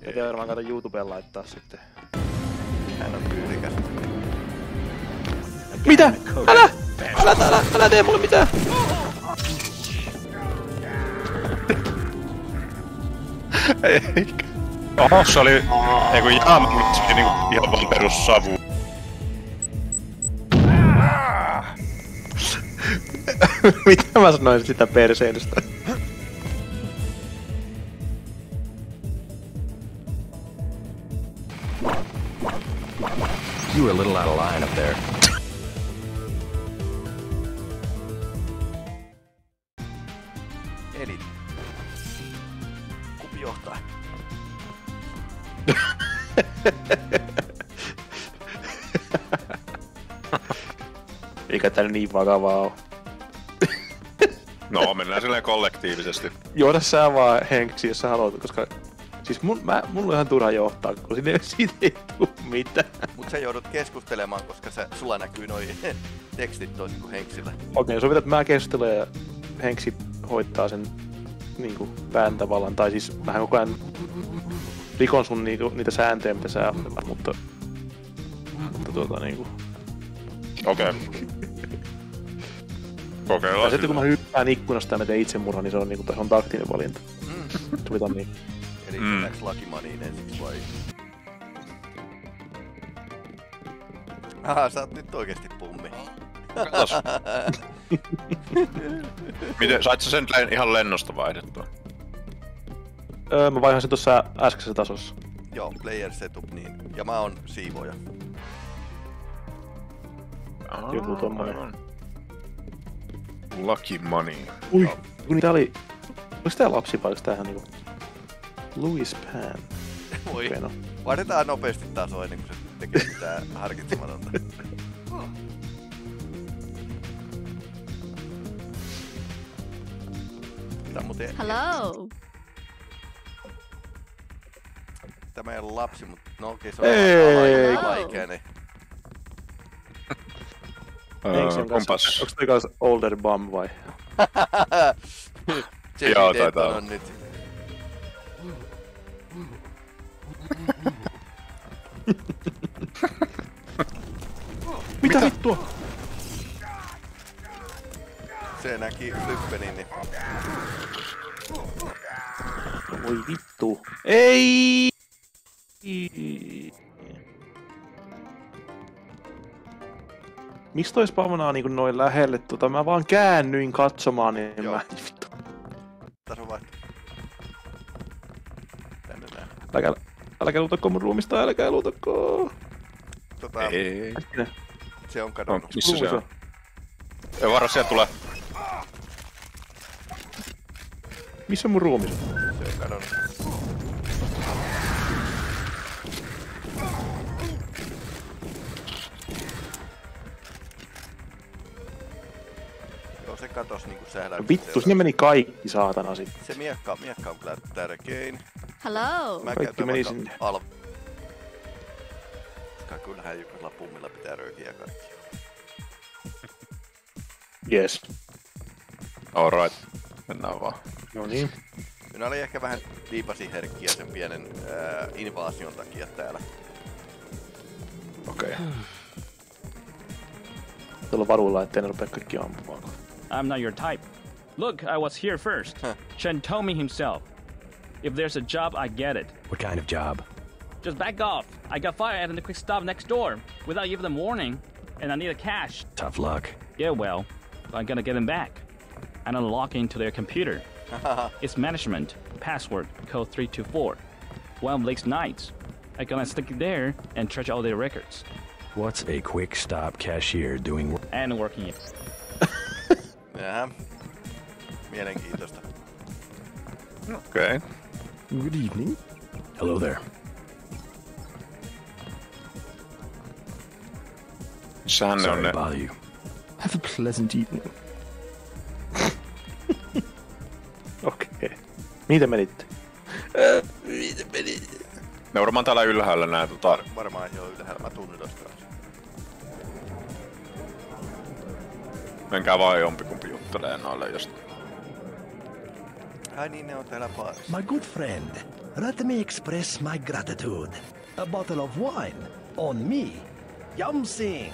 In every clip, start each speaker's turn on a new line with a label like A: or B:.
A: Pitää varmaan kato YouTubeen laittaa sitten.
B: Hän on tyylikäs.
A: Mitä? Älä tee mulle mitään!
C: Eikä. Oho, se oli... Eiku jaama, se oli niinku ihan vaan perus savu.
A: Mitä mä sanoin sitä perseilystä?
D: You were a little out of line up there.
B: Eli. Kumpi johtaa?
A: Eikä tää niin vakavaa oo.
C: No, mennään silleen kollektiivisesti.
A: Johda sä vaan Henksi, jos sä haluat, koska... Siis mulla on ihan turha johtaa, kun siitä ei tuu mitään.
B: Mut sä joudut keskustelemaan, koska sulla näkyy noi tekstit toisin kuin Henksillä.
A: Okei, sovitaan, että mä keskustelen ja Henksi hoittaa sen niinku pään tavallaan. Tai siis mähän koko ajan rikon sun niitä sääntöjä, mitä sä ajattelet, mutta niinku...
C: Okei. Kokeillaan
A: sitten kun mä hyppään ikkunasta ja mä teen itsemurhan, niin se on niinku, se on taktinen valinta. Sovitaan niin.
B: Eli mennäänkö Lucky Moneyin ensiksi vai? Aha, sä oot nyt oikeesti pummi.
C: Katos. Miten, sait sä sen ihan lennosta vaihdettua?
A: Mä vaihan sen tossa äskeisessä tasossa.
B: Joo, player setup niin. Ja mä oon siivoja.
A: Joku tommonen.
C: Lucky Money.
A: Ui, kun niitä oli... Olis tää lapsi vai olis tämähän niinku... Louis Pan.
B: Voi.
A: Okay, no.
B: Vaihdetaan nopeasti tasoa ennen kuin se tekee mitään harkitsematonta. Tää on muuten...
E: Hello!
B: Tämä ei ole lapsi, mutta no okei, se on alaikäinen.
C: Onpas.
A: Onks toi kans older bum vai?
C: Joo, taitaa olla.
B: Nyt.
A: Mitä vittua?
B: Se näki Flyppenin, niin...
A: Voi vittu. Ei! Miksi toi spawnaa niinku noin lähelle? Mä vaan käännyin katsomaan, niin
B: Joo.
A: mä... Vittu.
B: Taso vaihto. Tänne näin.
A: Älkää luutakko mun ruumista, älkää luutakko.
C: Ei.
B: Se on kadonnut.
C: Missä se on? Ei varo, sieltä tulee.
A: Missä mun ruumis on?
B: Se on kadonnut. Joo, se katos niinku sähläykset.
A: Vittu, sinne meni kaikki saatana sit.
B: Se miekka on kyllä tärkein.
E: Hello!
B: Mä
A: Kaikki
B: käytän
A: meni
B: vaikka
A: sinne.
B: Kyllähän jokaisella pummilla pitää röyhiä kaikki.
A: Yes.
C: Alright. Mennään vaan.
A: No niin.
B: Minä olin ehkä vähän viipasiherkkiä sen pienen invaasion takia täällä.
A: Okei. Tuolla varuilla, ettei ne rupea kaikki ampumaan.
F: I'm not your type. Look, I was here first. Shen told me himself. If there's a job, I get it.
D: What kind of job?
F: Just back off. I got fired at the quick stop next door without giving them warning, and I needed cash.
D: Tough luck.
F: Yeah, well, I'm gonna get them back. And I'm logging into their computer. It's management, password, code 324. One of Blake's nights. I'm gonna stick it there and trash all their records.
D: What's a quick stop cashier doing work?
F: And working it.
B: Jaha. Mielenkiintoista.
C: Okei.
D: Good evening. Hello there.
C: Missähän ne on
D: Sorry
C: ne?
D: to bother you.
A: Have a pleasant evening. Okei. Mihin te menitte?
C: Ne varmaan täällä ylhäällä nää
B: Varmaan joo ylhäällä. Mä tuun tosta.
C: Menkää vaan jompikumpi juttelee noille jostain.
B: Ai niin, ne on täällä baarissa.
D: My good friend,
E: let me express my gratitude. A bottle of wine on me. Yum Sing.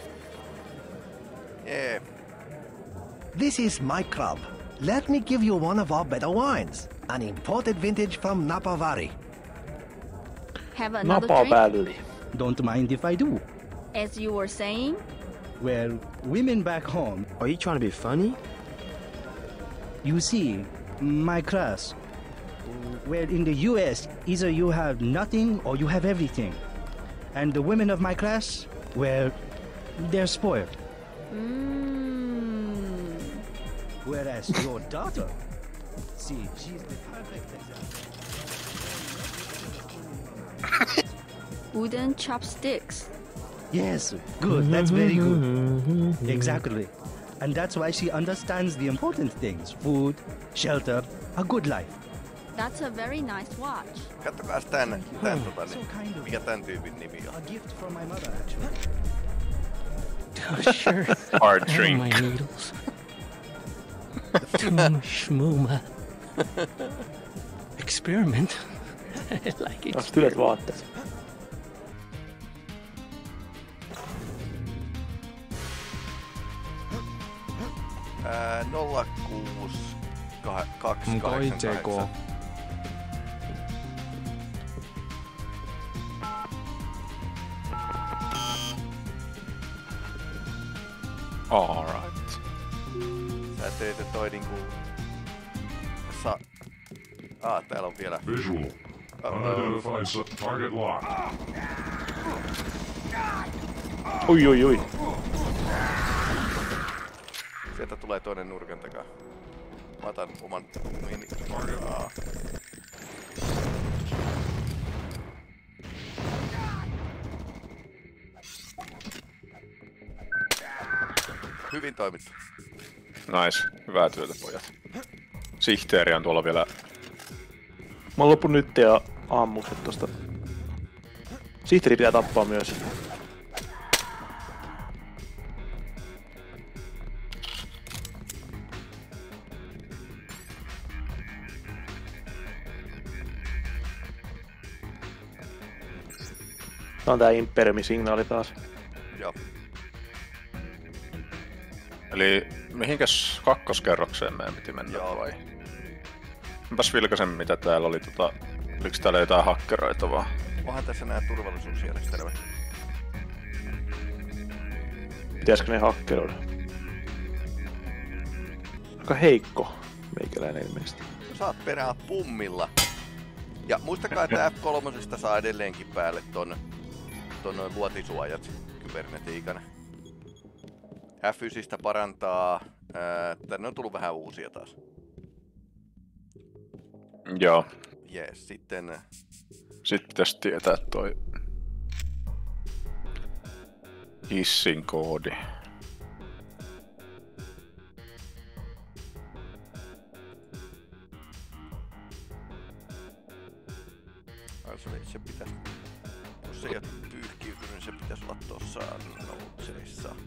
B: Yeah.
E: This is my club. Let me give you one of our better wines. An imported vintage from Napa Valley.
G: Have another
A: Napa
G: drink?
A: Valley.
H: Don't mind if I do.
G: As you were saying?
H: Well, women back home,
I: Are you trying to be funny?
H: you see, my class. Well, in the US, either you have nothing or you have everything. And the women of my class, well, they're spoiled. Whereas your daughter, see, she's the perfect example.
G: Wooden chopsticks.
H: Yes, good, that's very good. Exactly. And that's why she understands the important things. Food, shelter, a good life.
G: That's a very nice watch.
B: Kattokaas tän mikä tän tyypin nimi on?
H: A gift from my mother, actually.
I: Oh, sure.
C: Hard
I: I
C: drink.
I: want my needles. Schmooma. Experiment. I like it.
A: Onks tylet vaatteet?
B: Ää, 06 288.
C: Alright.
B: Sä teet toi niinku... täällä on vielä...
J: Visual. Unidentified target locked.
A: Ui.
B: Sieltä tulee toinen nurkan takaa. Mä otan oman mini... Hyvin toimit.
C: Nice. Hyvää työtä, pojat. Sihteeri on tuolla vielä.
A: Mä oon lopun nyt ja ammukset tosta. Sihteeri pitää tappaa myös. Tää on tää Imperiumi-signaali taas.
B: Joo.
C: Eli mihinkäs kakkoskerrokseen meidän piti mennä?
B: Joo.
C: Vai? Mäpäs vilkasen mitä täällä oli oliko täällä jotain hakkeroita vaan?
B: Onhan tässä nää turvallisuusjärjestelmät.
A: Pitäisikö ne hakkeroida? Aika heikko meikäläinen ilmeisesti.
B: Saat perään pummilla. Ja muistakaa, että F3 saa edelleenkin päälle ton luotisuojat kybernetiikana. F9 parantaa... tänne on tullut vähän uusia taas.
C: Joo.
B: Jees, sitten...
C: Sitten pitäisi tietää toi hissin koodi.
B: Se pitäisi... Jos se ei ole pyyhkiytynyt, niin se pitäisi olla tossa noutseissa.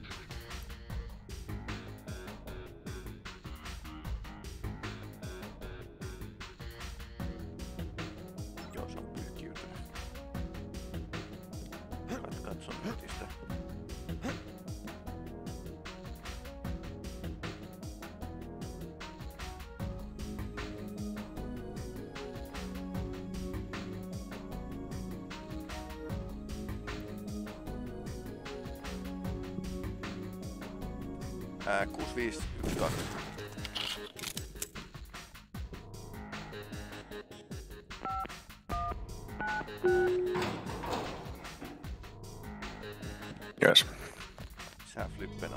B: Joo, se on pyyhkiytynyt. Katso netistä. Ää, 6512.
C: Yes.
B: Sä flippena.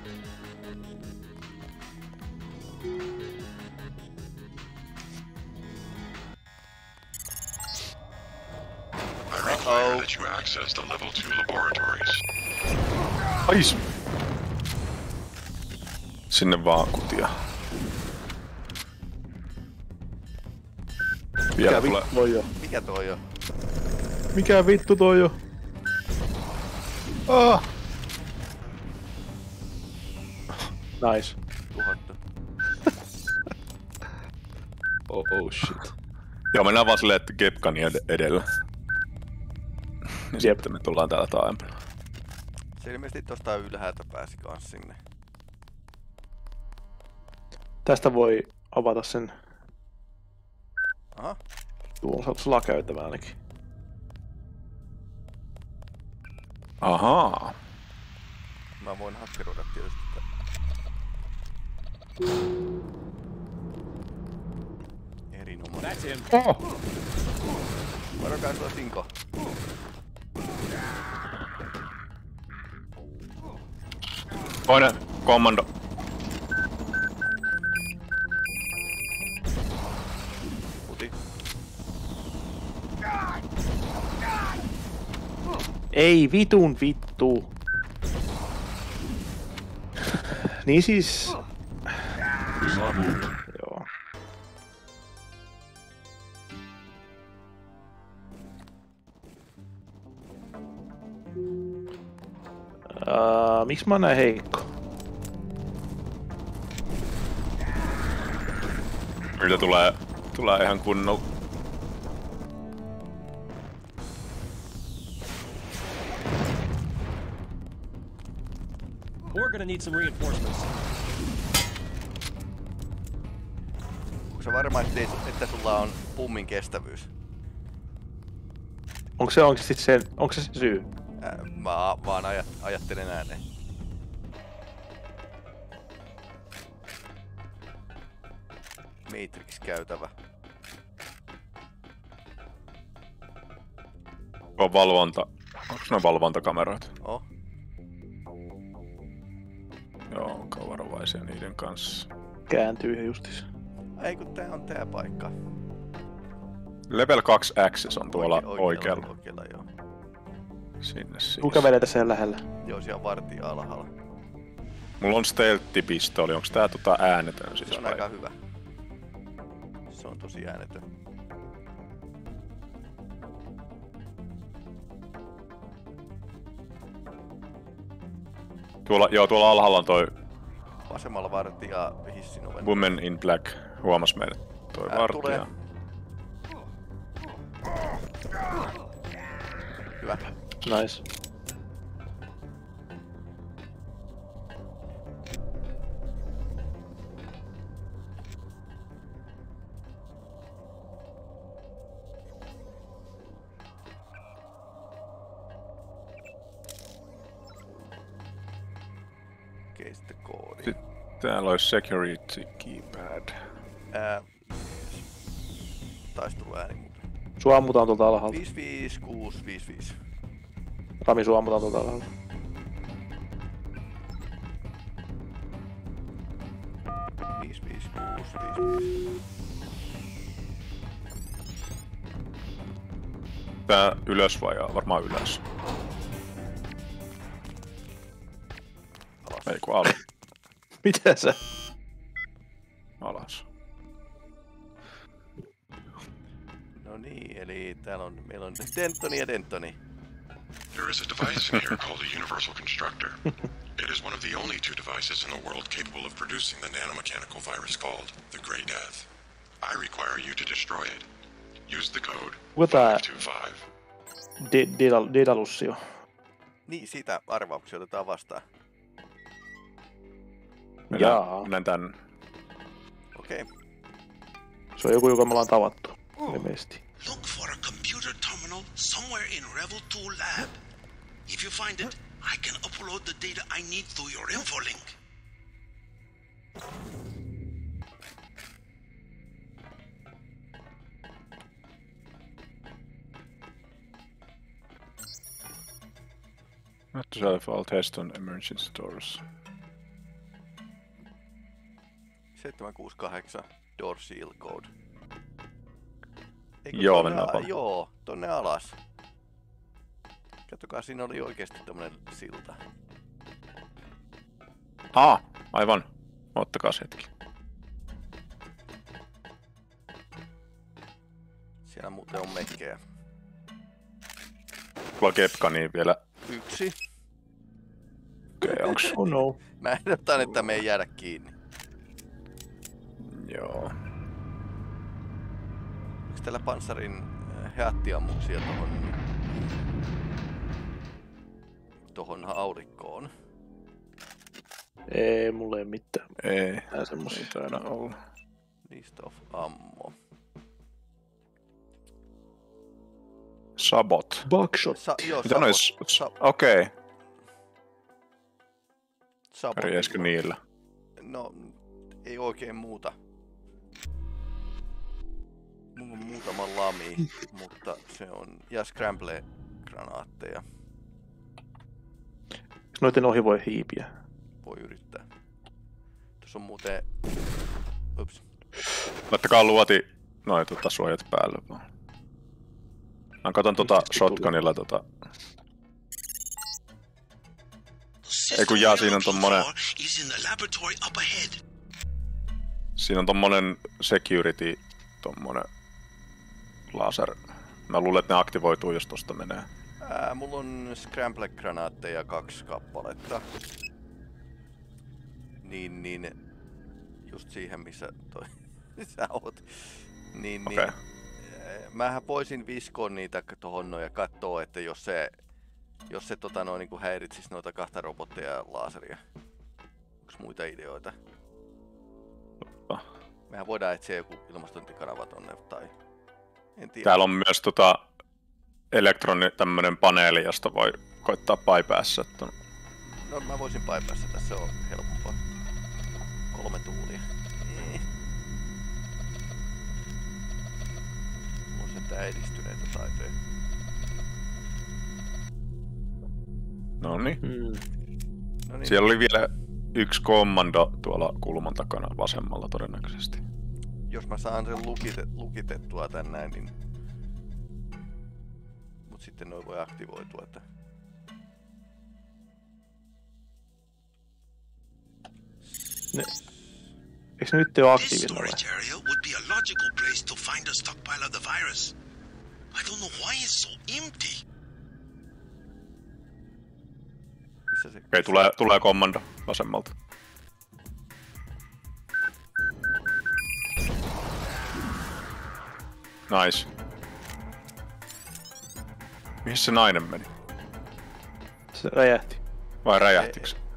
J: require that you access the level 2 laboratories.
C: Ais! Sinne vaan kutia. Vielä
A: Mikä vittu toi jo?
B: Mikä toi jo?
A: Mikä vittu toi jo? Ah! Nice.
B: Tuhottu.
A: Oh shit.
C: Joo, mennään vaan silleen, että Kepkani edellä. Ja sitten me tullaan täällä taaempana.
B: Se ilmeisesti tosta ylhäältä pääsi kans sinne.
A: Tästä voi avata sen.
B: Aha.
A: Tuolla on salakäytävä ainakin.
C: Ahaa.
B: Mä voin hakkeroida tietysti. Erinomainen.
C: Oh!
B: Varokaa sulla Tinko.
C: Toinen kommando.
B: Puti.
A: Ei vitun vittu. Niin siis... Joo. Miksi mä oon näin heikko?
C: Mitä tulee ihan kunnolla.
K: We're gonna need some reinforcements.
B: Onko se varma, että sulla on pummin kestävyys?
A: Onko se syy?
B: Mä vaan ajattelen ääneen. Matrix-käytävä.
C: On valvonta. Onks ne valvontakameroita?
B: Oh.
C: Joo, olkaa varovaisia niiden kanssa.
A: Kääntyy ihan justis.
B: Ei kun tää on tää paikka.
C: Level 2 access on tuolla oikealla.
B: Oikealla, joo.
C: Sinne siis.
A: Kuka kävelee tässä ihan lähellä?
B: Joo, siellä vartija alhaalla.
C: Mulla on stealth-pistooli. Onks tää äänetön siis?
B: Se on aika hyvä. Se on tosi äänetön.
C: Tuolla alhaalla on toi
B: Vasemmalla vartija hissin oven.
C: Woman in Black. Huomas meidät toi vartija.
B: Hyvä.
A: Nice.
B: Okei, sitten koodi.
C: Täällä olisi security keypad.
B: Taistelua ääni muuten.
A: Sua ammutaan tuolta alhaalta.
B: 55655.
A: Rami, sua ammutaan tuolta alhaalta.
C: Tää ylös vai varmaan ylös?
B: Alas.
C: Ei kun alas.
A: Mitä sä?
C: Alas.
B: No niin, eli meillä on Dentoni ja Dentoni.
J: There is a device in here called a universal constructor. It is one of the only two devices in the world capable of producing the nanomechanical virus called the Grey Death. I require you to destroy it. Use the code 525.
A: Dedalussio.
B: Niin, siitä arvauksia otetaan vastaan.
C: Mennään tän.
B: Okei.
A: Se on joku, joka me ollaan tavattu. Ilmeisesti.
L: Look for a computer terminal somewhere in Revel 2 lab. If you find it, I can upload the data I need through your infolink.
C: Not to self-all test on emergency doors.
B: 768 door seal code. Eikö
C: Joo, mennään paljon.
B: Joo, tonne alas. Katsokaa, siinä oli oikeesti tommonen silta.
C: Aivan. Ottakaas hetki.
B: Siellä muuten on mekkejä.
C: Tuolla Kepka niin vielä.
B: Yksi.
C: Okei, onks?
A: Oh no.
B: Mä ehdotan, että me ei jäädä kiinni.
C: Joo.
B: Onks teillä Panssarin heattiammuksia tohon aulikkoon?
A: Ei, mulla ei mitään.
C: Ei.
A: Semmosia
C: taida olla.
B: List of ammo.
C: Sabot.
A: Buckshot.
C: Mitä nois? Okei.
B: Pärjäisikö
C: niillä?
B: No, ei oikein muuta. Mulla on muutama lami, mutta se on... Ja scramble-granaatteja.
A: Noiden ohi voi hiipiä.
B: Voi yrittää. Tuossa on muuten... Ups.
C: Laittakaa luoti noin suojat päälle vaan. Mä katon shotgunilla Ei kun siinä on tommonen... Siinä on tommonen security, tommonen laser. Mä luulen, että ne aktivoituu, jos tosta menee.
B: Mulla on scramble-granaatteja 2 kappaletta. Niin... Just siihen, missä sä oot.
C: Okay.
B: Mähän voisin viskoa niitä tohon ja kattoo, että jos se niin häiritsisi noita 2 robotteja ja laseria. Onks muita ideoita? Mehän voidaan etsiä joku ilmastointikanava tonne tai... En tiedä.
C: Täällä on myös tämmönen paneeli, josta voi koittaa bypassa.
B: No mä voisin bypassa, tässä on helpompaa. 3 tuulia. On sentään edistyneitä taitoja.
C: Noniin. Siellä oli vielä 1 kommando tuolla kulman takana vasemmalla todennäköisesti.
B: Jos mä saan sen lukitettua tän näin, niin... Mut sitten noi voi aktivoitua, että...
A: Eikö ne nyt ole aktiivilla vai?
L: This storage area would be a logical place to find a stockpile of the virus. I don't know why it's so empty.
C: Okei, tulee kommando vasemmalta. Nice. Mihin se nainen meni?
A: Se räjähti.
C: Vai räjähtikö se?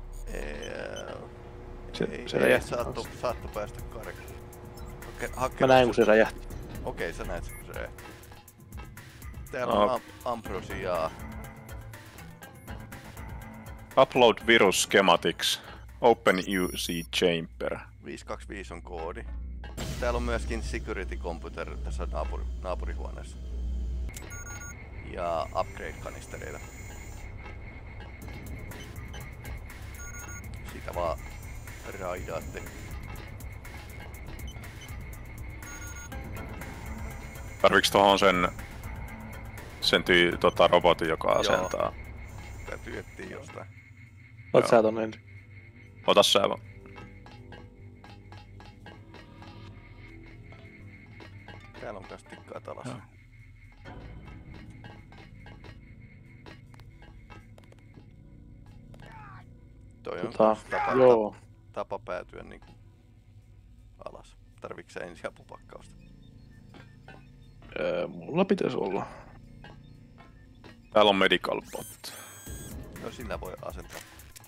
A: Se räjähti.
B: Saatto päästä karkuun.
A: Mä näin kun se räjähti.
B: Okei, sä näet kun se räjähti. Täällä on ambrosiaa.
C: Upload virus schematics. Open UC chamber.
B: 525 on koodi. Täällä on myöskin security computer tässä naapurihuoneessa. Ja upgrade-kanistereita. Siitä vaan raidaatte.
C: Tarviks tohon sen robotin, joka asentaa?
B: Täytyy etsiä jostain.
A: Ot sä ton ensin.
C: Ota sä vaan.
B: Täällä on kas tikkaat alas.
C: Joo.
B: Toi on tapa päätyä niinku alas. Tarviks sä ensiapupakkausta?
A: Mulla pitäisi olla.
C: Täällä on medical bot.
B: No sillä voi asentaa.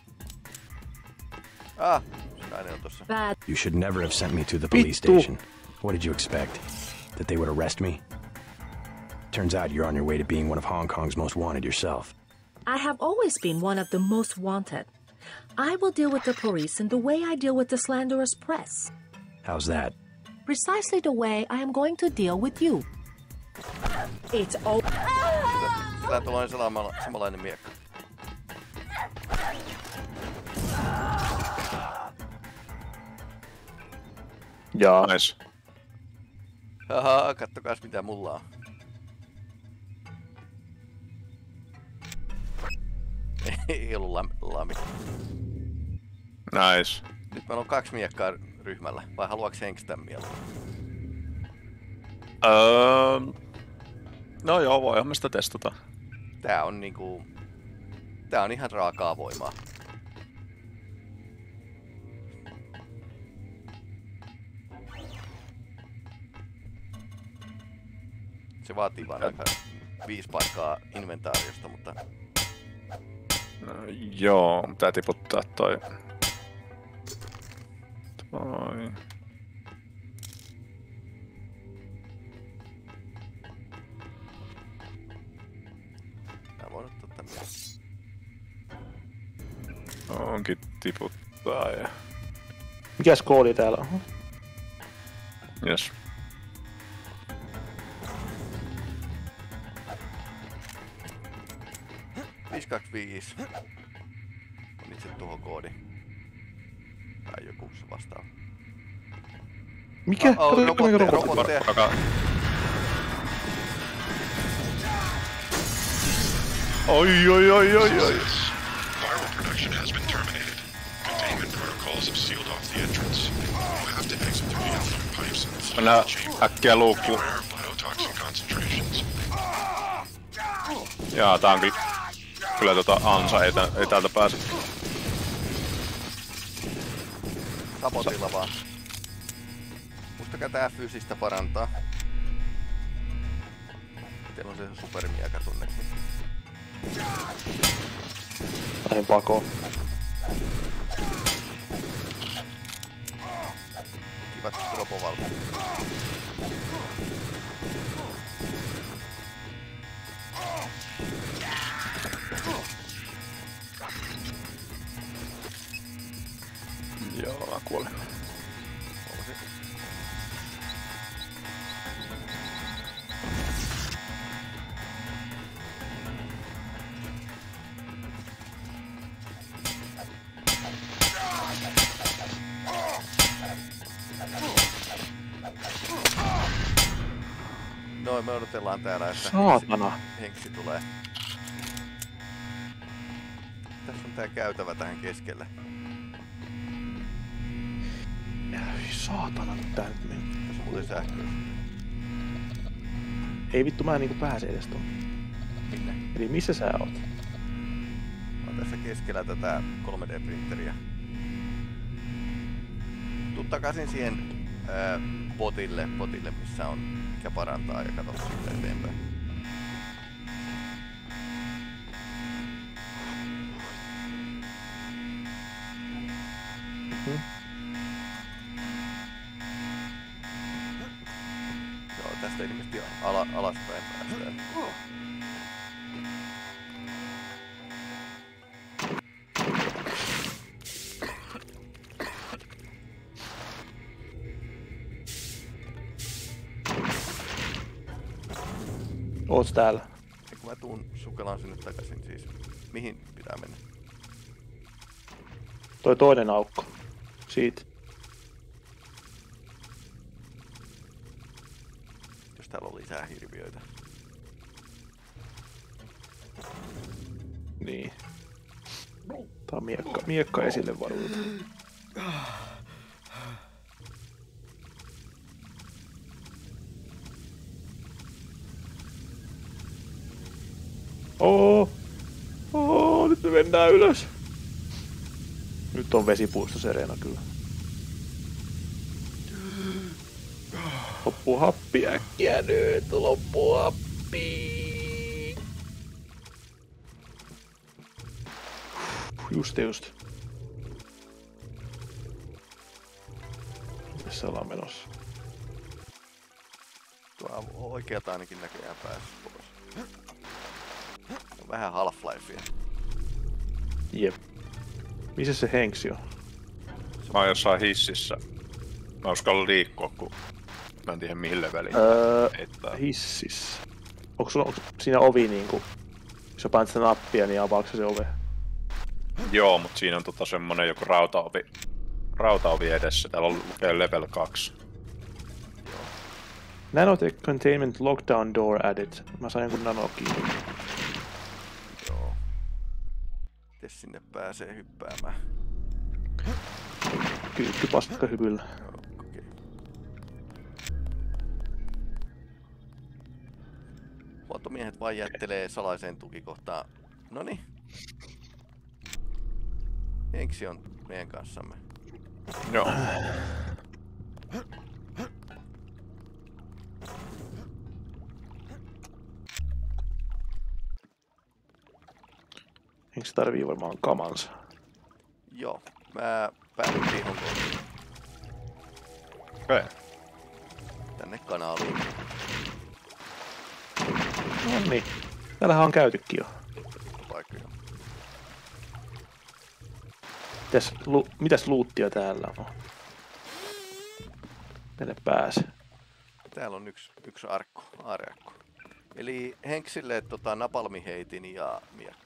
B: Nainen on tossa.
D: You should never have sent me to the police station. What did you expect? That they would arrest me? Turns out you're on your way to being one of Hong Kong's most wanted yourself.
K: I have always been one of the most wanted. I will deal with the police in the way I deal with the slanderous press.
D: How's that?
K: Precisely the way I am going to deal with you. It's all.
B: Sillä tulee samanlainen miekka.
A: Jaa.
C: Nice.
B: Haha, kattokaas mitä mulla on. Ei ollut lami.
C: Nice.
B: Nyt meillä on 2 miekkaa ryhmällä. Vai haluaaks henkistä mieluummin?
C: No joo, voihan me sitä testata.
B: Tää on ihan raakaa voimaa. Se vaatii vaan aika 5 paikkaa inventaariosta, mutta...
C: No, joo, pitää tiputtaa toi...
B: Mä voin ottaa tänne.
C: Onkin tiputtaa ja...
A: Mikäs koodi täällä on?
C: Jes.
B: On itse tuho koodi. Tai joku se vastaava.
A: Mikä?
B: Robotteja.
C: Oi.
J: Viral production has been terminated. Containment protocols have sealed off the entrance. You have to exit through the outflow pipes and flow
C: Mennään
J: the chamber.
C: äkkiä luukkuun.
J: Beware of biotoxin concentrations.
C: Jaa, tää onkin kyllä ansa, ei täältä pääse.
B: Sabotilla vaan. Muistakaa tää fyysistä parantaa. Teillä on se supermieka tunneksi.
A: Näin pakoon.
B: Kivat ropovalta.
C: Joo, mä kuolen.
B: Noin, me odotellaan täällä, että
A: Saatana.
B: Henksi tulee. Tässä on tää käytävä tähän keskelle.
A: Ei saatana, nyt tää nyt meni.
B: Tässä on muuten sähköä.
A: Ei vittu, mä en niinku pääse edes tuon.
B: Minne?
A: Eli missä sä oot?
B: Mä oon tässä keskellä tätä 3D-printeriä. Tuu takaisin siihen botille, missä on mikä parantaa ja katso sitten eteenpäin. Joo, tästä ilmeisesti alaspäin päästään.
A: Oots täällä?
B: Ja kun mä tuun sukelaan sinne takaisin, siis mihin pitää mennä?
A: Toi toinen aukko. Siitä.
B: Jos täällä on lisää hirviöitä.
A: Niin. Tää on miekka esille varuilta. Nyt me mennään ylös. Nyt on vesipuisto Serena kyllä. Loppu happi äkkiä nyt, loppu happi. Just. Missä ollaan menossa?
B: Tuo oikealta ainakin näköjään päässyt pois. On vähän Half-Lifea.
A: Jep. Missä se Henksi on?
C: Mä oon jossain hississä. Mä uskallan liikkua, kun mä en tiedä mihin leveliin.
A: Hississä. Onko siinä ovi niinku... Jos sä painat sitä nappia, niin avaako se ove?
C: Joo, mut siinä on semmonen joku rautaovi edessä. Täällä on lukee level 2.
A: Nanotech containment lockdown door added. Mä sain jonkun nanokiin.
B: Joo. Mites sinne pääsee hyppäämään?
A: Kyykky paska hypyllä.
B: Okay. Huoltomiehet vain jättelee salaiseen tukikohtaan. Noniin. Henksi on meidän kanssamme.
C: Joo.
A: Henks tarvii varmaan kamansa.
B: Joo, mä päädyttiin Hongkongiin.
C: Okei.
B: Tänne kanaliin.
A: No niin. Täällähän on käytykin jo.
B: Paikka jo.
A: Mitäs luuttia täällä on? Tänne pääse.
B: Täällä on yksi aareakku. Eli Henksille napalmiheitin ja miekka.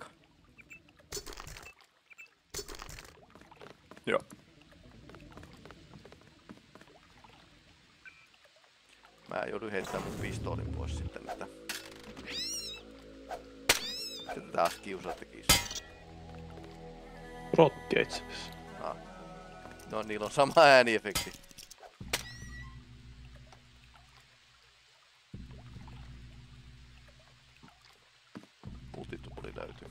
C: Joo.
B: Mä joudun heittämään mun pistoolin pois sitten tätä. Sitten taas kiusaatte kiinni.
A: Rottia itse asiassa.
B: No niillä on sama ääniefekti. Multitupoli löytyy.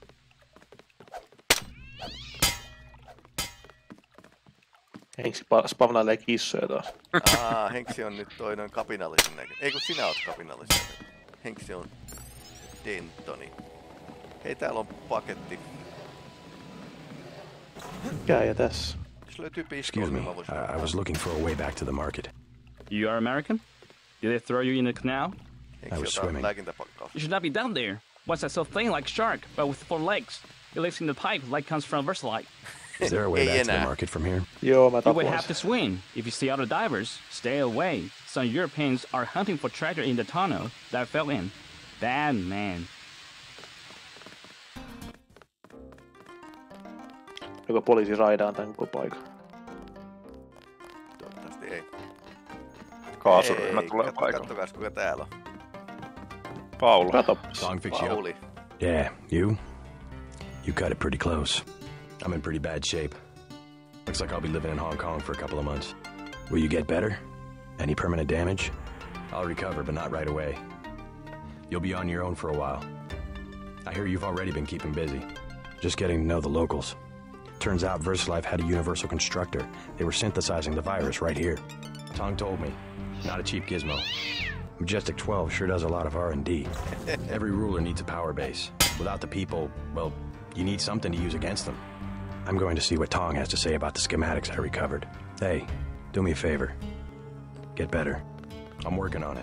A: Henksi spavnailee kissoja taas.
B: Henksi on nyt toinen kapinallisen näkö. Ei kun sinä oot kapinallisen näkö. Henksi on Dentoni. Hei, täällä on paketti.
A: Mikä ja tässä?
B: Jos löytyy
D: Excuse me, I was looking for a way back to the market.
F: You are American? Did they throw you in the canal?
D: I was swimming.
F: You should not be down there. What's that so thin like shark, but with 4 legs? It lives in the pipe like comes from Versalite.
D: Is there a way back to the market from here?
A: Joo, mä
F: You would
A: tapoin
F: have to swim. If you see other divers, stay away. Some Europeans are hunting for treasure in the tunnel that I fell in. Bad man.
A: Joko poliisi raidaan tän koko paikan?
B: Toivottavasti ei.
C: Kaasuryhmä tulee paikalle.
B: Kattokas kuka täällä on.
C: Paula.
D: Song fix you
B: Pauli.
D: up. Yeah, you cut it pretty close. I'm in pretty bad shape. Looks like I'll be living in Hong Kong for a couple of months. Will you get better? Any permanent damage? I'll recover, but not right away. You'll be on your own for a while. I hear you've already been keeping busy. Just getting to know the locals. Turns out VersaLife had a universal constructor. They were synthesizing the virus right here. Tong told me. Not a cheap gizmo. Majestic 12 sure does a lot of R&D. Every ruler needs a power base. Without the people, well, you need something to use against them. I'm going to see what Tong has to say about the schematics I recovered. Hey, do me a favor. Get better. I'm working on it.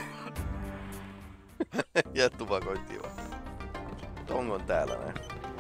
B: Ja tupakointiin vaan. Tong on täällä näin.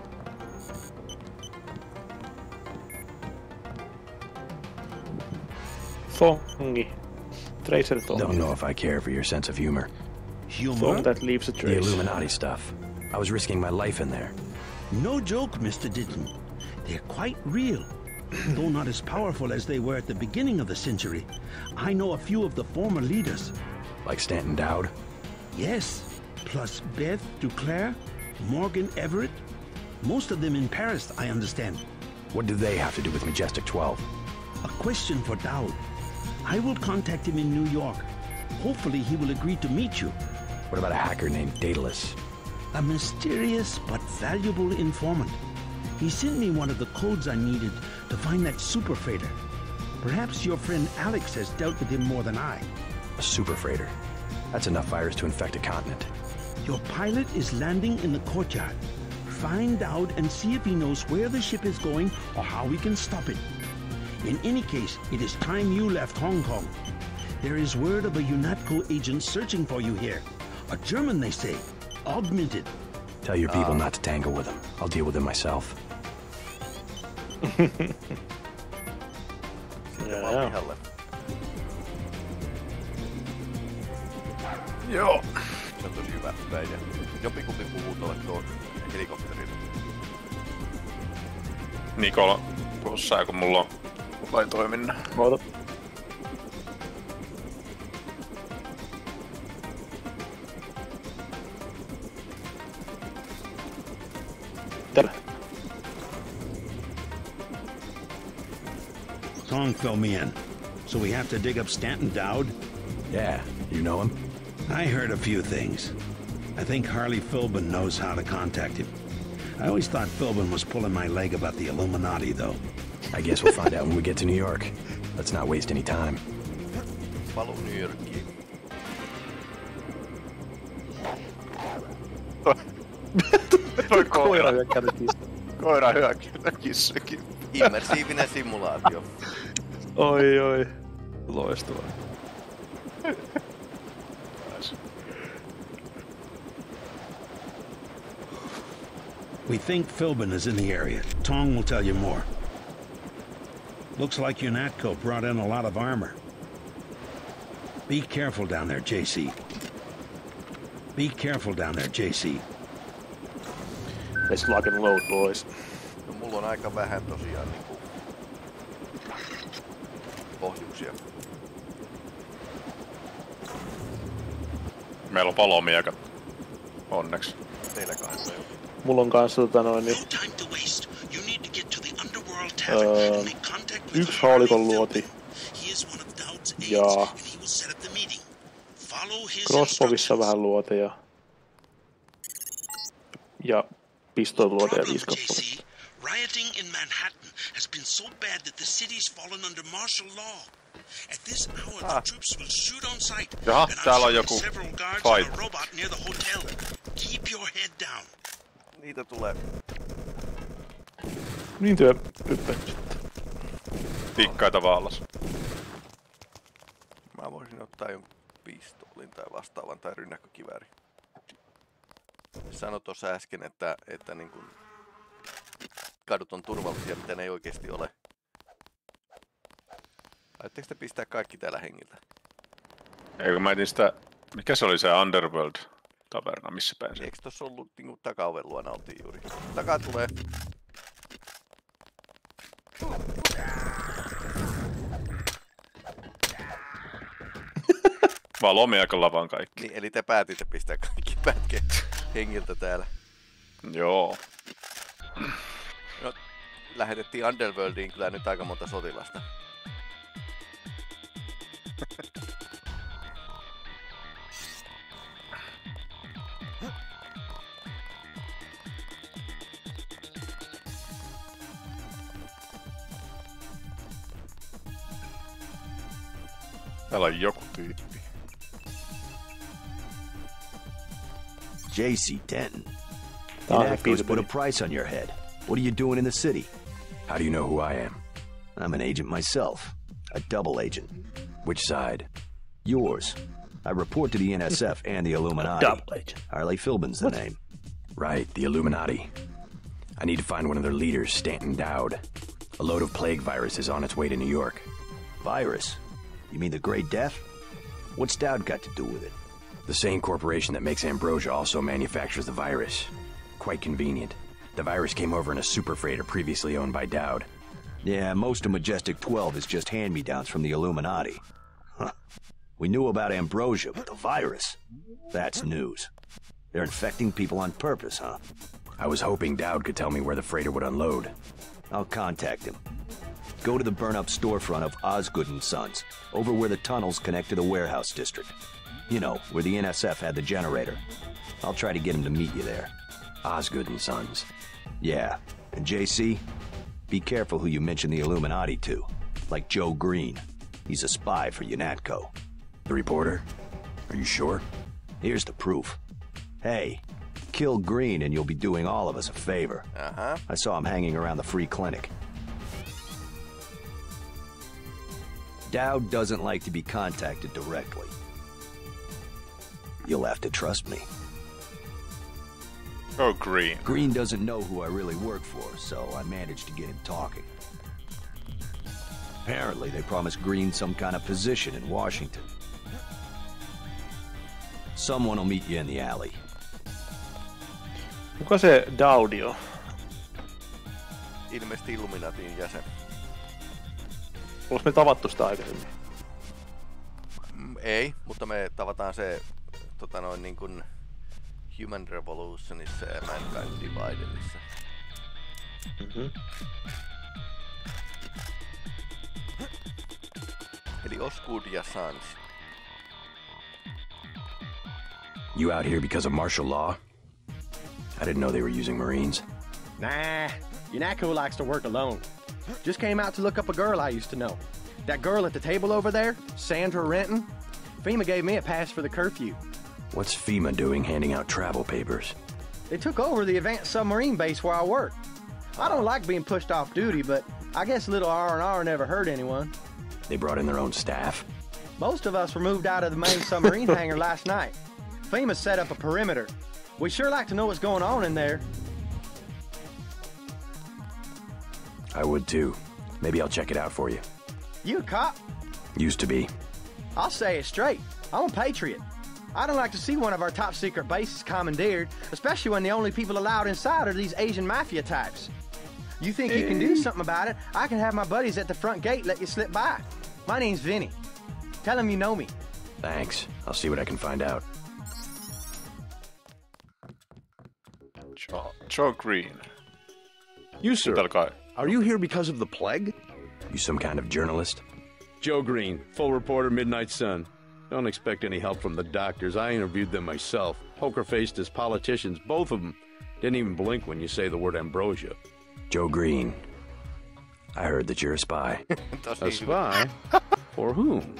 A: Songi. Tracer Tong.
D: Don't know if I care for your sense of humor.
A: Song that leaves a
D: The
A: trace.
D: Illuminati stuff. I was risking my life in there.
L: No joke, Mr. Ditton. They're quite real. Though not as powerful as they were at the beginning of the century. I know a few of the former leaders.
D: Like Stanton Dowd?
L: Yes. Plus Beth Duclair, Morgan Everett. Most of them in Paris, I understand.
D: What do they have to do with Majestic 12?
L: A question for Dowd. I will contact him in New York. Hopefully he will agree to meet you.
D: What about a hacker named Daedalus?
L: A mysterious but valuable informant. He sent me one of the codes I needed to find that super freighter. Perhaps your friend Alex has dealt with him more than I.
D: A super freighter? That's enough virus to infect a continent.
L: Your pilot is landing in the courtyard. Find out and see if he knows where the ship is going or how we can stop it. In any case, it is time you left Hong Kong. There is word of a UNATCO agent searching for you here. A German, they say. Augmented.
D: Tell your people not to tangle with him. I'll deal with him myself.
B: Pihalle.
C: Joo.
B: Se on tosi hyvä päivä. Jompikumpi puhuu tuolla helikopterilla.
C: Nikola, tuossa kun mulla on vai toiminnan.
A: Oota. Täällä.
L: Tong filled me in. So we have to dig up Stanton Dowd?
D: Yeah, you know him?
L: I heard a few things. I think Harley Philbin knows how to contact him. I always thought Philbin was pulling my leg about the Illuminati, though.
D: I guess we'll find out when we get to New York. Let's not waste any time.
B: Paluu New Yorkiin.
C: Toi
A: Koira hyökkää kissa.
C: Koira hyökkää kissakin.
B: Immersiivinen simulaatio.
A: Oi. Loistavaa.
L: We think Philbin is in the area. Tong will tell you more. Looks like UNATCO brought in a lot of armor. Be careful down there, JC. Be careful down there, JC.
A: Let's lock and load, boys.
B: No, mulla on aika vähän tosiaan niinku ohjuksia.
C: Meillä on palomiekat. Onneksi.
B: Teillä kahdessa jo.
A: Mulla on kanssa yksi haulikon luoti. Ja crossbowissa vähän luoteja. Ja pistooluoteja 5 kappaletta.
L: Rioting in Manhattan has been so bad that the city's fallen under martial law. At this hour, the troops will shoot on sight.
C: Jaha, täällä on joku
L: several guards
C: fight.
L: and a robot near the hotel. Keep your head down.
B: Niitä tulee.
A: Niin työ pyppet.
C: Tikkaita vaallas.
B: Mä voisin ottaa jonkun pistoolin tai vastaavan tai rynnäkkökiväärin. Sanoin tuossa äsken, että niin kuin kadut on turvallisia, mitä ne ei oikeasti ole. Ajatteko te pistää kaikki täällä hengiltä?
C: Eikö mä etin sitä... Mikä se oli se Underworld-taverna? Missä päin se?
B: Eikö tossa ollut niinku takaoven luona oltiin juuri? Takaa tulee.
C: Vaan lomiakolla vaan kaikki.
B: Niin, eli te päätitte pistää kaikki pätket hengiltä täällä.
C: Joo.
B: No, lähetettiin Underworldiin kyllä nyt aika monta sotilasta.
C: Täällä on joku tyyppi.
M: JC-10. UNATCO's put a price on your head. What are you doing in the city?
D: How do you know who I am?
M: I'm an agent myself. A double agent.
D: Which side?
M: Yours. I report to the NSF and the Illuminati.
A: Double agent.
M: Harley Philbin's the name.
D: Right, the Illuminati. I need to find one of their leaders, Stanton Dowd. A load of plague virus is on its way to New York.
M: Virus? You mean the Great Death? What's Dowd got to do with it?
D: The same corporation that makes Ambrosia also manufactures the virus. Quite convenient. The virus came over in a super freighter previously owned by Dowd.
M: Yeah, most of Majestic 12 is just hand-me-downs from the Illuminati. Huh. We knew about Ambrosia, but the virus? That's news. They're infecting people on purpose, huh?
D: I was hoping Dowd could tell me where the freighter would unload.
M: I'll contact him. Go to the burn-up storefront of Osgood & Sons, over where the tunnels connect to the warehouse district. You know, where the NSF had the generator. I'll try to get him to meet you there.
D: Osgood & Sons.
M: Yeah. And JC, be careful who you mention the Illuminati to. Like Joe Green. He's a spy for UNATCO.
D: The reporter? Are you sure?
M: Here's the proof. Hey, kill Green and you'll be doing all of us a favor.
B: Uh-huh.
M: I saw him hanging around the free clinic. Dowd doesn't like to be contacted directly. You'll have to trust me.
C: Oh, Green.
M: Green doesn't know who I really work for, so I managed to get him talking. Apparently, they promised Green some kind of position in Washington. Someone will meet you in the alley.
A: Kuka se Dowd on?
B: Ilmeisesti Illuminatin jäsen.
A: Olis me tavattu sitä aikaisemmin?
B: Ei, mutta me tavataan se niin kuin Human Revolutionissa ja Mankind Dividedissa.
A: Mm-hmm.
B: Eli Osgood ja Sons.
D: You out here because of martial law? I didn't know they were using Marines.
N: Nah, UNATCO likes to work alone. Just came out to look up a girl I used to know. That girl at the table over there, Sandra Renton. FEMA gave me a pass for the curfew.
D: What's FEMA doing handing out travel papers?
N: They took over the advanced submarine base where I work. I don't like being pushed off duty, but I guess little R&R never hurt anyone.
D: They brought in their own staff?
N: Most of us were moved out of the main submarine hangar last night. FEMA set up a perimeter. We sure like to know what's going on in there.
D: I would too. Maybe I'll check it out for you.
N: You a cop?
D: Used to be.
N: I'll say it straight. I'm a patriot. I don't like to see one of our top secret bases commandeered, especially when the only people allowed inside are these Asian mafia types. You think you can do something about it? I can have my buddies at the front gate let you slip by. My name's Vinny. Tell them you know me.
D: Thanks. I'll see what I can find out.
C: Joe Green.
O: You, sir. Are you here because of the plague?
D: You some kind of journalist?
O: Joe Green, full reporter, Midnight Sun. Don't expect any help from the doctors. I interviewed them myself. Poker-faced as politicians, both of them. Didn't even blink when you say the word ambrosia.
D: Joe Green. I heard that you're a spy.
O: A spy? For whom?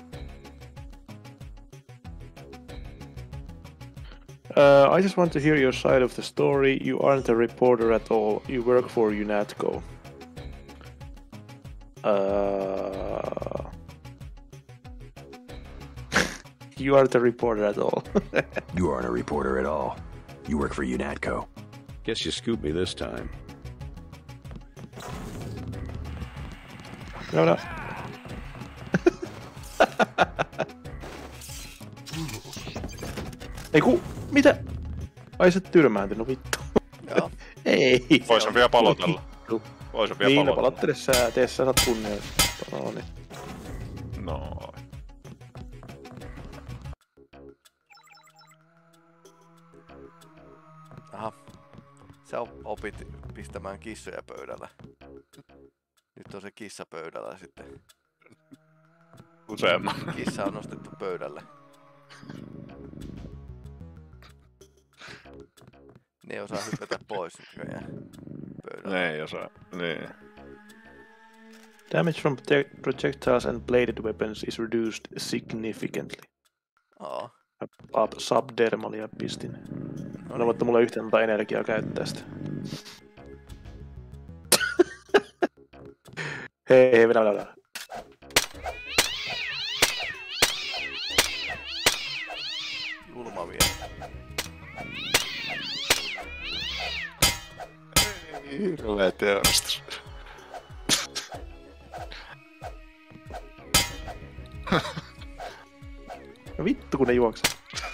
A: I just want to hear your side of the story. You aren't a reporter at all. You work for UNATCO. You aren't a reporter at all.
D: You aren't a reporter at all. You work for UNATCO.
O: Guess you scooped me this time.
A: No. Eiku, mitä? Ai se tyrmääntynyt, vittu.
B: Joo.
A: Ei.
C: Voisin vielä palotella. Voisin vielä
A: niin,
C: palotella.
A: palottele sä, tee sä saat kunnioista. No niin.
C: No.
B: Aha. Sä opit pistämään kissoja pöydällä. Nyt on se kissa pöydällä sitten.
C: Useamman.
B: Kissa on nostettu pöydälle. Ne ei osaa hypätä pois näköjään pöydällä.
C: Ne ei osaa, niin.
A: Damage from projectiles and bladed weapons is reduced significantly. Subdermalia pistin. No, mutta mulla ei yhtään energiaa käyttää sitä. hei, vedä.
B: Julma vielä.
C: Hirveä teurastus.
A: No vittu kun ne juoksee.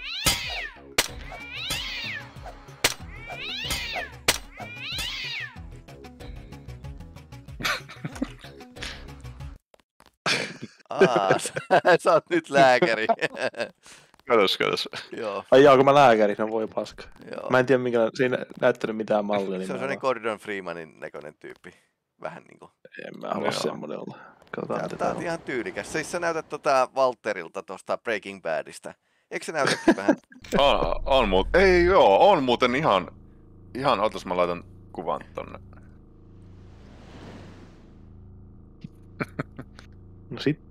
B: Sä oot nyt lääkäri.
C: Katos.
B: Joo.
A: Ai jaa, kun mä lääkäri, no voi paska.
B: Joo.
A: Mä en tiedä, minkä siinä näyttänyt mitään mallia. Niin
B: se on sellainen Gordon Freemanin näköinen tyyppi. Vähän niinku.
A: En mä halua semmonen olla. Katsotaan
B: tää on ihan tyylikäs. Siis sä näytät Walterilta tosta Breaking Badista. Eikö se näytäkin vähän?
C: On muuten. Ei joo, on muuten ihan otas mä laitan kuvan tonne.
A: No sit.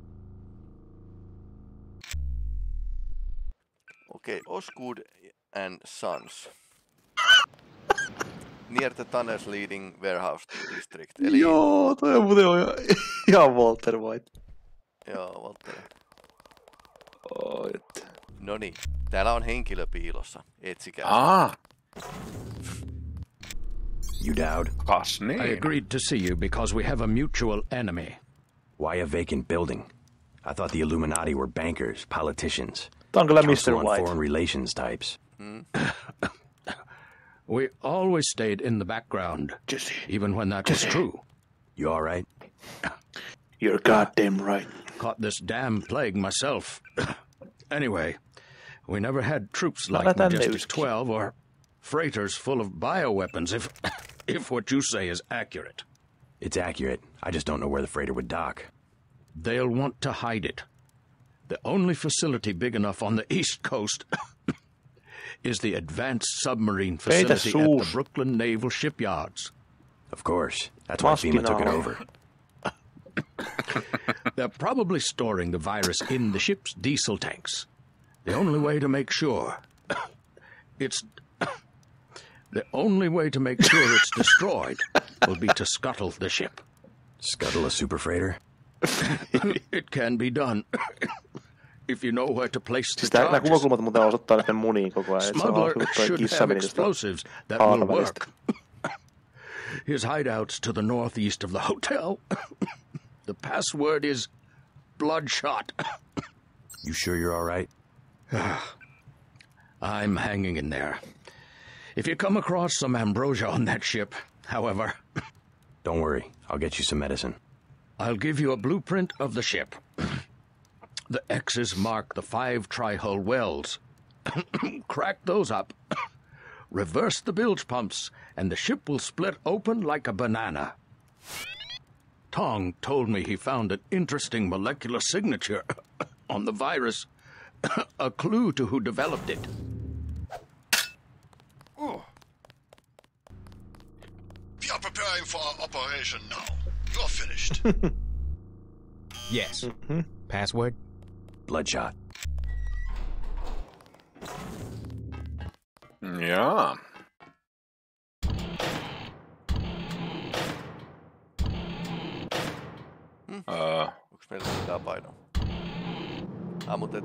B: Okei, Osgood and Sons. Near the tunnels leading warehouse district. Eli...
A: Joo, toi on muuten ihan Walter White.
B: Joo, Walter.
A: Oh,
B: noniin, täällä on henkilö piilossa. Etsikää.
D: You Dowd?
P: I agreed to see you because we have a mutual enemy.
D: Why a vacant building? I thought the Illuminati were bankers, politicians.
A: Mr. White.
D: Foreign relations types.
P: We always stayed in the background, even when that was true.
D: You all right?
A: You're goddamn right.
P: Caught this damn plague myself. Anyway, we never had troops like Majestic 12 or freighters full of bioweapons, if what you say is accurate.
D: It's accurate. I just don't know where the freighter would dock.
P: They'll want to hide it. The only facility big enough on the East Coast is the Advanced Submarine Facility at the Brooklyn Naval Shipyards.
D: Of course. That's why FEMA took it over.
P: They're probably storing the virus in the ship's diesel tanks. The only way to make sure... It's The only way to make sure it's destroyed will be to scuttle the ship.
D: Scuttle a super freighter?
P: It can be done. If you know where to place the
A: Nämä
P: charges.
A: kuvakulmat muuten osoittaa näiden muniin koko ajan.
P: Smuggler should have explosives that will work. His hideout's to the northeast of the hotel. The password is Bloodshot.
D: You sure you're all right?
P: I'm hanging in there. If you come across some ambrosia on that ship, however...
D: Don't worry, I'll get you some medicine.
P: I'll give you a blueprint of the ship. The X's mark the 5 tri-hull wells. Crack those up. Reverse the bilge pumps, and the ship will split open like a banana. Tong told me he found an interesting molecular signature on the virus. A clue to who developed it.
J: Oh. We are preparing for our operation now. You're finished.
Q: Yes. Password?
D: Bloodshot.
C: Jaa.
B: Onks meillä liikaa painoa? Mutta...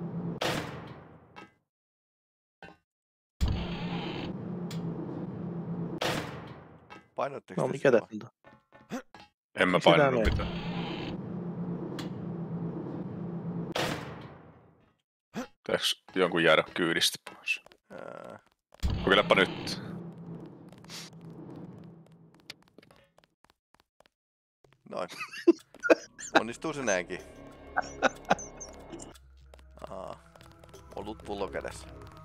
B: Painoitteko
A: no mikä tässä on?
C: En mä painanut mitään. Teeks jonkun jäädä kyydistä pois? Kokeilepa nyt.
B: Noin. Onnistuu se näinkin. Olut pullo kädessä.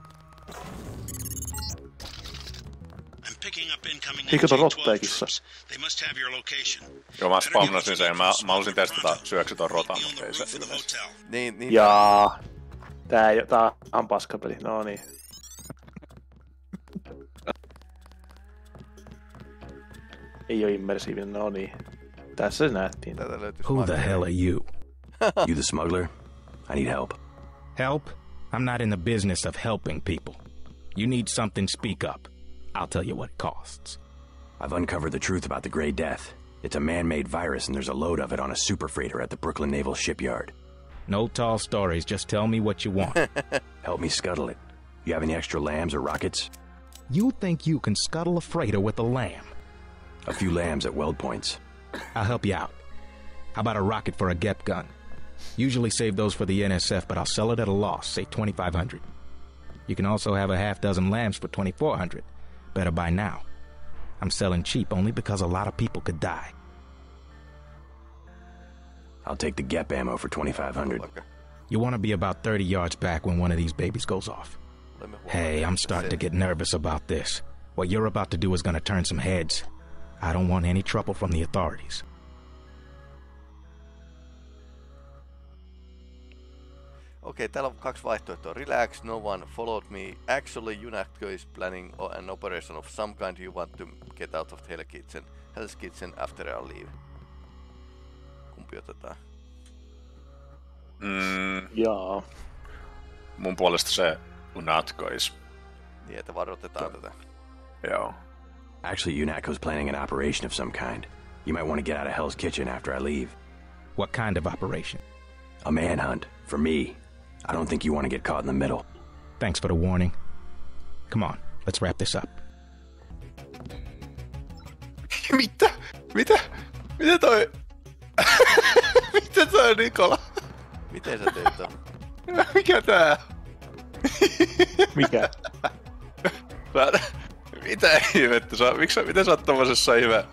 A: Eikö ton rottaikissa?
C: Joo, mä spamnasin sen. Mä halusin testata syöksy ton rotan, mutta ei se ilmeisesti.
B: Niin.
A: Jaa. Tää on paskapeli. No niin. Ei oo immersiivinen, no niin. Tässä se nähtiin.
Q: Who the hell are you?
D: You the smuggler? I need help.
Q: Help? I'm not in the business of helping people. You need something, speak up. I'll tell you what it costs.
D: I've uncovered the truth about the Grey Death. It's a man-made virus and there's a load of it on a super freighter at the Brooklyn Naval Shipyard.
Q: No tall stories, just tell me what you want.
D: Help me scuttle it. You have any extra lambs or rockets?
Q: You think you can scuttle a freighter with a lamb?
D: A few lambs at weld points.
Q: I'll help you out. How about a rocket for a GEP gun? Usually save those for the NSF, but I'll sell it at a loss, say 2,500. You can also have a half dozen lambs for 2,400. Better buy now. I'm selling cheap only because a lot of people could die.
D: I'll take the GEP ammo for 2,500.
Q: You want to be about 30 yards back when one of these babies goes off. Hey, I'm starting to get nervous about this. What you're about to do is going to turn some heads. I don't want any trouble from the authorities.
B: Okei, täällä on 2 vaihtoehtoa. Relax, no one followed me. Actually, UNATCO is planning an operation of some kind. You want to get out of Hell's Kitchen after our leave. Kumpi otetaan?
A: Jaa.
C: Mun puolesta se UNATCO is.
B: Niin, että varoitetaan tätä.
C: Joo.
D: Actually, UNATCO's planning an operation of some kind. You might want to get out of Hell's Kitchen after I leave.
Q: What kind of operation?
D: A manhunt. For me. I don't think you want to get caught in the middle.
Q: Thanks for the warning. Come on, let's wrap this up.
C: Mitä? Mitä toi? Mitä toi, Nikola?
B: Miten sä teet ton?
C: Mikä tää?
A: Mikä?
C: Mitä ihmettä? Miten sä oot tommosessa ihme...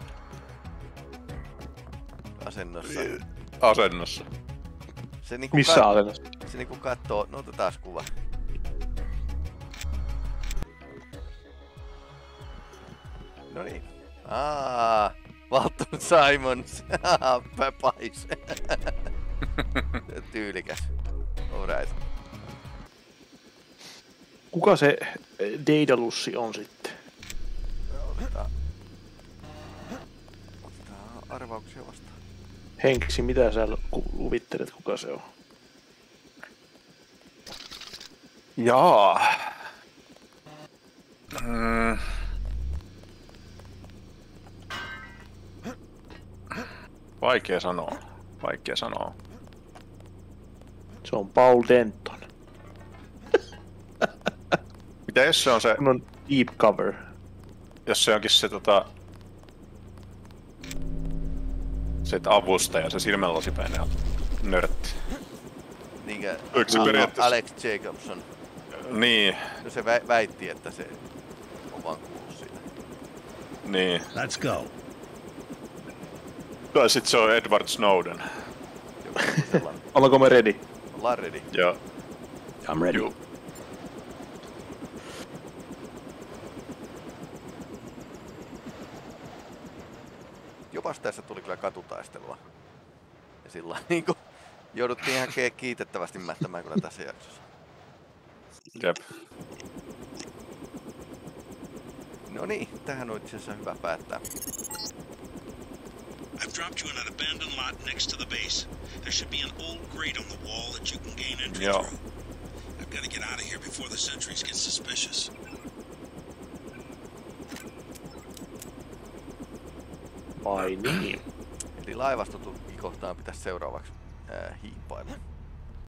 C: Asennossa.
B: Se niinku
A: missä asennossa?
B: Se niinku kattoo... No otetaan kuva. Noniin. Walton Simons. Pais. Tyylikäs. Alright.
A: Kuka se Deidalussi on sitten?
B: Otetaan arvauksia vastaan.
A: Henksi, mitä sä kuvittelet, kuka se on?
C: Jaa. Vaikea sanoa. Vaikea sanoa.
A: Se on Paul Denton.
C: Mitä jos se on se...
A: On deep cover.
C: Jos se onkin se se avustaja, se silmänlasipäinen nörtti.
B: Niinkö Alex Jacobson.
C: Niin.
B: No se väitti, että se on vaan kuullut siitä.
C: Niin.
L: Let's go.
C: Tai sit se on Edward Snowden.
A: Ollaanko me ready?
B: Ollaan ready.
C: Joo.
Q: I'm ready.
C: Joo.
B: Jopas tässä tuli kyllä katutaistelua. Ja sillä niinku jouduttiin ihan kiitettävästi mättämään kyllä tässä jaksossa.
C: Jep.
B: No niin, tähän on itse asiassa hyvä päättää.
L: I've dropped you in an abandoned lot next to the base. There should be an old grate on the wall that you can gain entry through. I've got to get out of here before the sentries get suspicious.
A: Ai niin.
B: Eli laivastotuki kohtaan pitäisi seuraavaksi hiippailla.